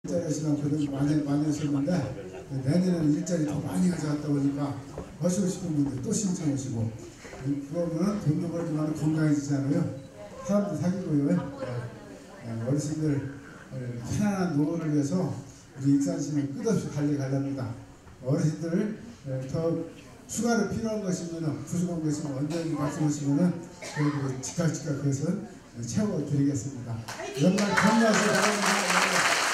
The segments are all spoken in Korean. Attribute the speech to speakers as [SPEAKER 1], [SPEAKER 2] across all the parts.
[SPEAKER 1] 일자리 시간 그동 많이 하셨는데 내년에는 일자리 더 많이 가져갔다 보니까 하시고 싶은 분들 또 신청하시고 그러면 돈도 벌지만 건강해지잖아요. 사람도 사귀고요. 어르신들 편안한 노후를 위해서 우리 익산시는 끝없이 달려가렵니다. 어르신들 더 추가로 필요한 것이면 부족한 것이면 언제든지 말씀하시면 저희들이 즉각 그것은 채워드리겠습니다. 연말 건강하시기 바랍니다.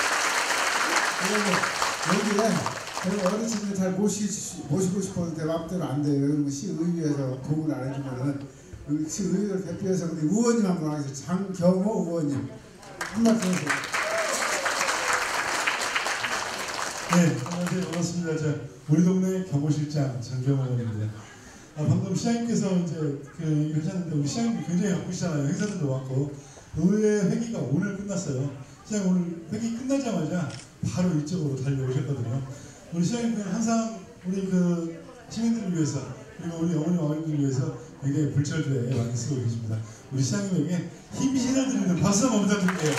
[SPEAKER 1] 여기에 저희 어르신들 잘 모시고 싶어도 내 마음대로 안 돼요. 그러면 시의회에서 도움을 안 해주면은 시의회를 대표해서 우리 의원님 한번 하겠습니다. 장경호 의원님 한 말씀 해주세요.
[SPEAKER 2] 네, 안녕하세요. 반갑습니다. 우리 동네 경호실장 장경호 의원입니다. 방금 시장님께서 이제 하셨는데 우리 시장님 굉장히 바쁘시잖아요. 행사들도 많고 의회 회기가 오늘 끝났어요. 시장 오늘 회기 끝나자마자 바로 이쪽으로 달려오셨거든요. 우리 시장님은 항상 우리 시민들을 위해서 그리고 우리 어머니 아버님들을 위해서 굉장히 불철주에 많이 쓰고 계십니다. 우리 시장님에게 힘신을 드리는 박수 한번 부탁드릴게요.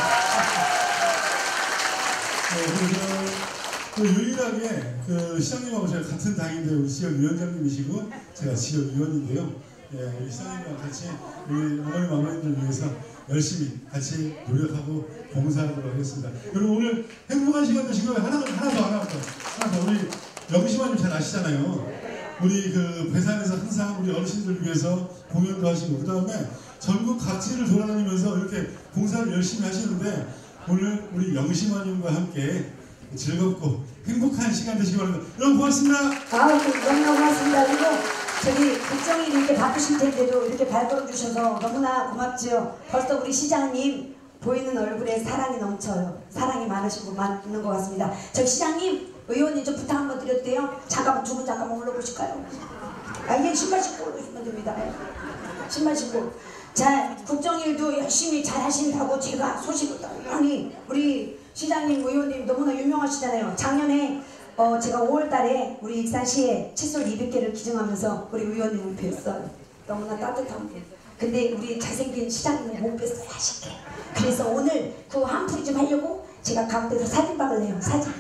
[SPEAKER 2] 그리고 유일하게 시장님하고 제가 같은 당인데 우리 지역위원장님이시고 제가 지역위원인데요. 우리 시장님과 같이 우리 어머니 아버님들 위해서 열심히 같이 노력하고 봉사하도록 하겠습니다. 그리고 오늘 행복한 시간 되시고요. 하나 더 우리 영심아님 잘 아시잖아요. 우리 괴산에서 항상 우리 어르신들 위해서 공연도 하시고 그 다음에 전국 각지를 돌아다니면서 이렇게 봉사를 열심히 하시는데 오늘 우리 영심아님과 함께 즐겁고 행복한 시간 되시기 바랍니다. 여러분 고맙습니다.
[SPEAKER 3] 너무 고맙습니다. 그리고 저기 국정이 이렇게 바쁘실 텐데도 이렇게 발걸음 주셔서 너무나 고맙죠. 벌써 우리 시장님 보이는 얼굴에 사랑이 넘쳐요. 사랑이 많으시고 많은 것 같습니다. 저기 시장님, 의원님 좀 부탁 한번 드려도 돼요? 잠깐만 두 분 잠깐만 올라보실까요? 이게 신발 신고 올라오시면 됩니다. 신발 신고. 자, 국정일도 열심히 잘 하신다고 제가 소식을 당연히 우리 시장님, 의원님 너무나 유명하시잖아요. 작년에 제가 5월달에 우리 익산시에 칫솔 200개를 기증하면서 우리 의원님을 뵀어요. 너무나 따뜻한 분. 근데 우리 잘생긴 시장님은 못 뵀어요. 아쉽게. 그래서 오늘 그 한풀이 좀 하려고 제가 가운데서 사진박을 내요. 사진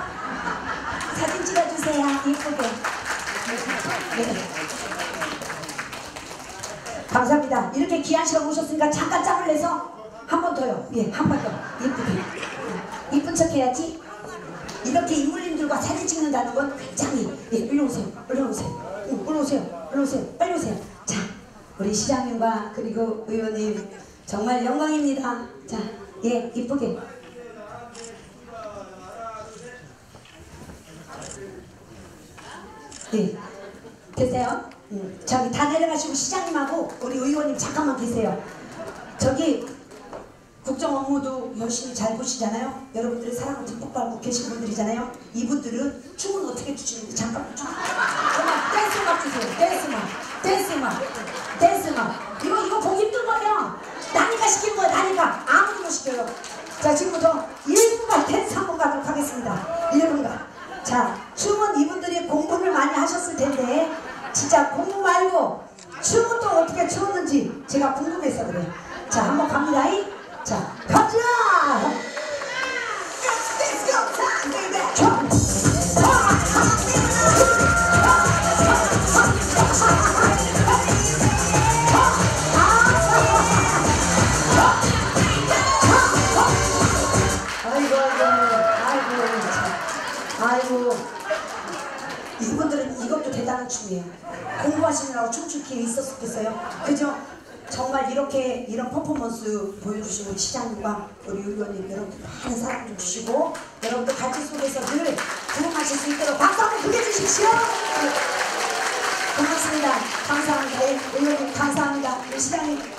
[SPEAKER 3] 찍어주세요. 예쁘게. 네. 감사합니다. 이렇게 귀한 시간 오셨으니까 잠깐 짬을 내서 한 번 더요. 예, 한 번 더. 예쁘게. 이쁜 척 해야지. 이렇게 인물님들과 사진 찍는다는 건 굉장히 일로 오세요. 얼른 오세요. 빨리 오세요. 자, 우리 시장님과 그리고 의원님 정말 영광입니다. 자, 이쁘게. 계세요? 저기 다 내려가시고 시장님하고 우리 의원님 잠깐만 계세요. 저기 국정 업무도 열심히 잘 보시잖아요. 여러분들의 사랑을 듬뿍 받고 계신 분들이잖아요. 이분들은 춤은 어떻게 추시는지 잠깐만 댄스만 주세요. 댄스만. 이거 보기 힘든 거예요. 나니까 시키는 거예요. 나니까 아무도 못 시켜요. 자, 지금부터 1분간 댄스 한번 가도록 하겠습니다. 1분간. 자, 춤은 이분들이 공부를 많이 하셨을 텐데 진짜 공부 말고 춤은 또 어떻게 추었는지 제가 궁금해서 그래요. 자, 한번 갑니다. 자, 가자! 아이고, 이분들은 이것도 대단한 춤이에요. 공부하시느라고 춤출 기회 있었겠어요? 그죠? 정말 이런 퍼포먼스 보여주신 우리 시장님과 우리 의원님 여러분들 많은 사랑 좀 주시고 여러분들 갈치 속에서 늘 부흥하실 수 있도록 박수 한번 크게 주십시오. 고맙습니다. 감사합니다. 의원님 감사합니다. 우리 시장님